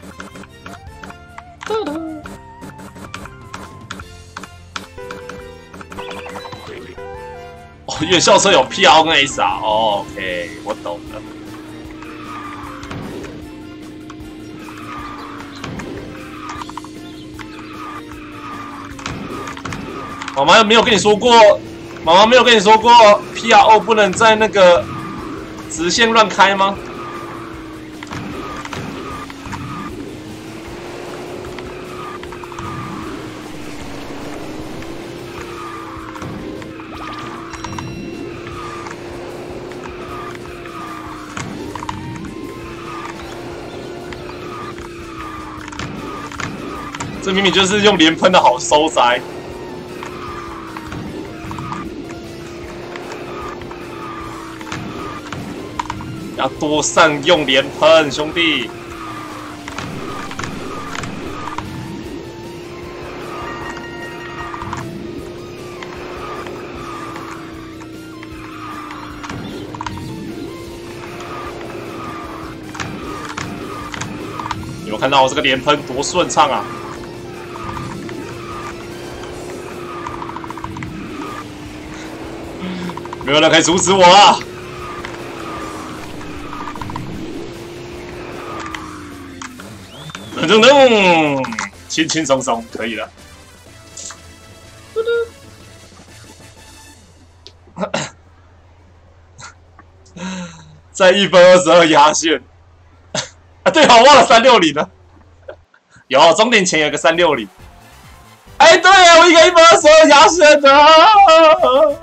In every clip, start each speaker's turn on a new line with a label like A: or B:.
A: 哦，院校车有 PR 跟 SR， 哦 ，OK， 我懂了。妈妈没有跟你说过，妈妈没有跟你说过 PRO 不能在那个直线乱开吗？这明明就是用连喷的好收摘。要多善用连喷，兄弟。有没有看到我这个连喷多顺畅啊？没有人可以阻止我啊！噔噔噔，轻轻松松可以了。在1分22压线啊！对哦，忘了360了。有终点前有个360。哎，对啊，我一个1分22压线的。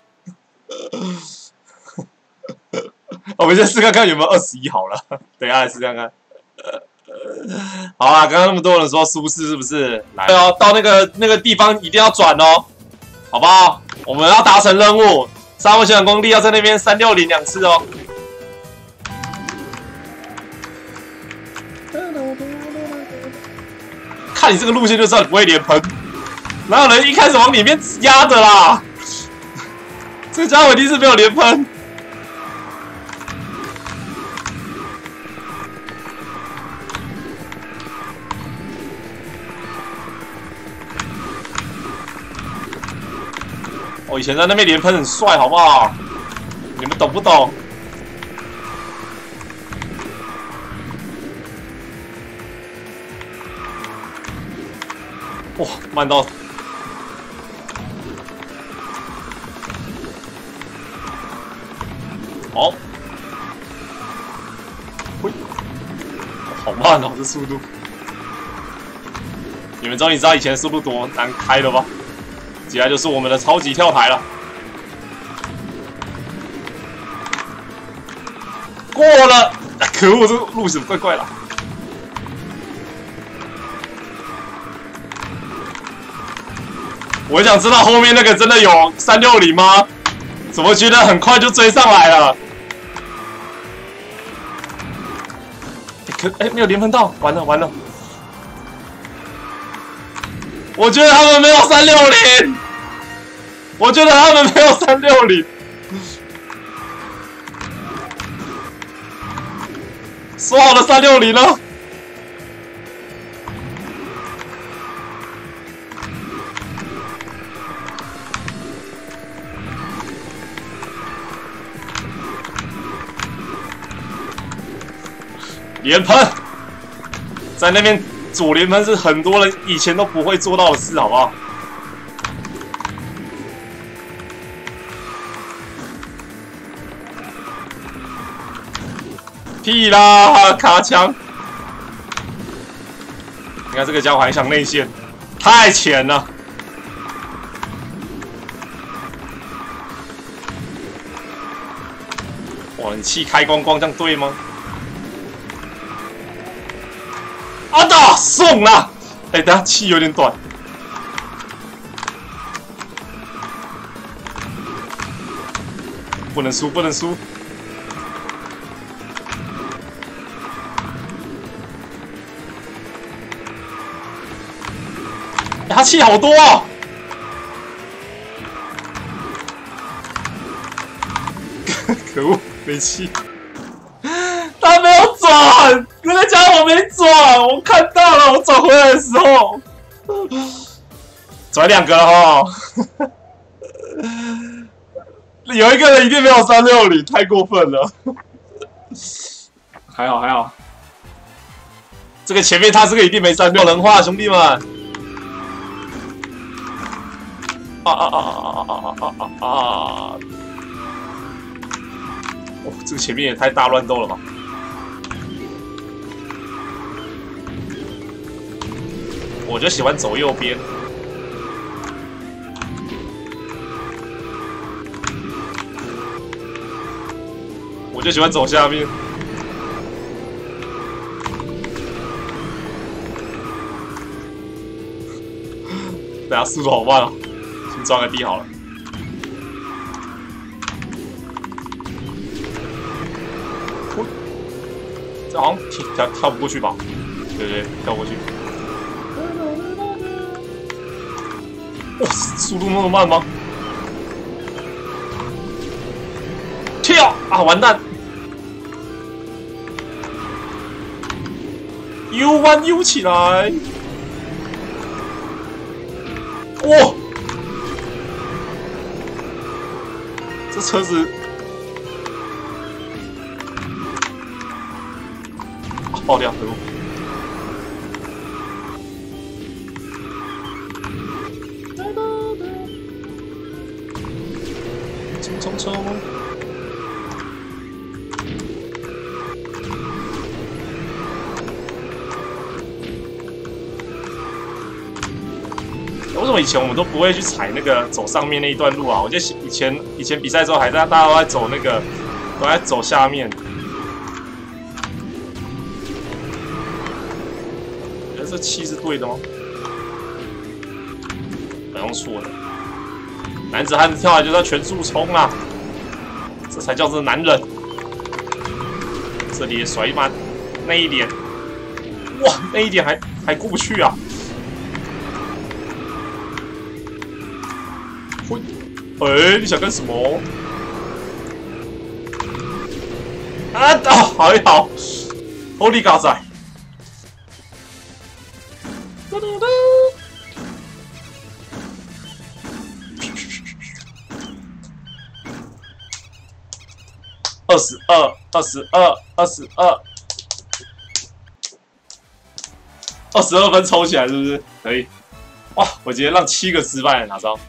A: 我们先试看看有没有21好了，等一下来试看看。好啊，刚刚那么多人说舒适是不是？来哦，到那个地方一定要转哦，好不好？我们要达成任务，沙漠宣传功力要在那边360 2次哦。看你这个路线就知道你不会连喷，哪有人一开始往里面压的啦？这家伙一定是没有连喷。我以前在那边连喷很帅，好不好？你们懂不懂？哇，慢到！好，喂，好慢哦，这速度！你们终于知道以前速度多难开了吧？接下来就是我们的超级跳台了，过了！可恶，这个路怎么怪怪的？我想知道后面那个真的有360吗？怎么觉得很快就追上来了？没有连喷到，完了完了！我觉得他们没有360，我觉得他们没有360，说好的360呢？连喷，在那边左连喷是很多人以前都不会做到的事，好不好？屁啦，卡枪！你看这个家伙还想内线，太浅了。哇，你气开光光，这样对吗？啊的，送了！哎，等下气有点短。不能输，不能输！他气好多哦！可恶，没气！他没有转，那个家伙我没转，我看到了，我转回来的时候，转2个了哈。有一个人一定没有360，太过分了。还好还好，这个前面他这个一定没36人话，兄弟们。哦，这个前面也太大乱斗了吧！我就喜欢走右边。我就喜欢走下面。等下速度好慢啊！先抓个地好了。这好像跳不过去吧？对，跳过去。哇，速度那么慢吗？跳啊！完蛋 ！U 弯 U 起来！哇！这车子爆掉，可恶！冲！为什么以前我们都不会去踩那个走上面那一段路啊？我记得以前比赛之后，还在大家都在走那个，都在走下面。这气是对的吗？好像错了。男子汉子跳下来就是要全速冲啊！这才叫做男人。这里也甩一把那一点，哇，那一点还过不去啊！哎，你想干什么？啊，好一好 ，Holy God 仔！22分抽起来是不是？可以。哇，我直接让7个失败了，哪招？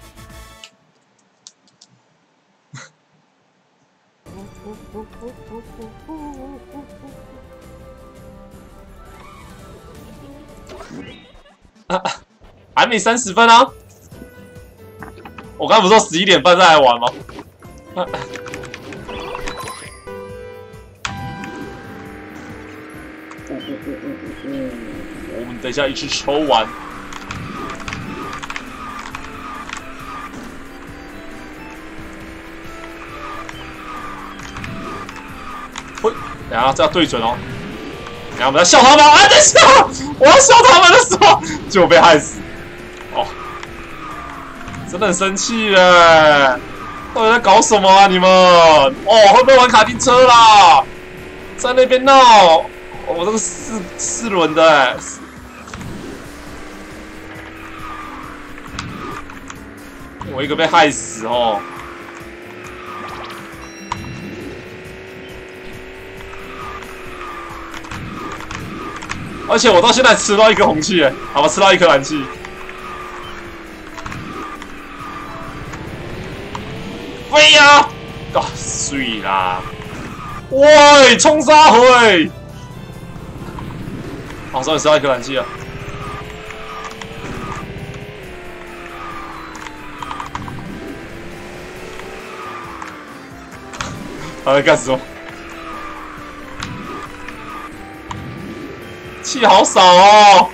A: 还没30分啊！我刚不是说11点半再来玩吗？我们等一下一起抽完。喂，等下这要对准哦。等下我们要笑他们啊！等一下，我要笑他们的时候，结果被害死。哦，真的很生气耶！到底在搞什么啊你们？哦，会不会玩卡丁车啦？在那边闹！我这个四轮的哎。我一个被害死哦！而且我到现在吃到1颗红气哎，好吧，吃到1颗蓝气。飞呀！啊，水啦！喂，冲杀回！好，终于吃到1颗蓝气了。他在干什么？气好少哦！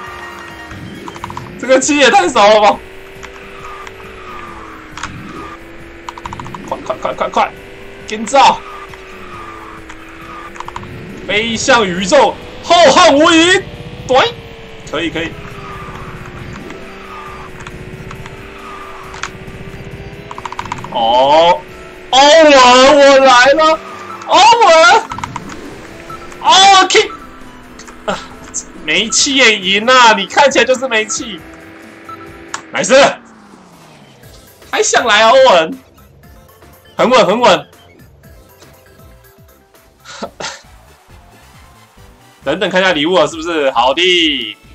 A: 这个气也太少了吧！快！跟照！飞向宇宙，浩瀚无垠。对，可以。哦，欧文，我来了！欧文，哦 ，kick！ 没气也赢啊！你看起来就是没气。没事，还想来啊，欧文，很稳很稳。等等看一下礼物了，是不是？好的。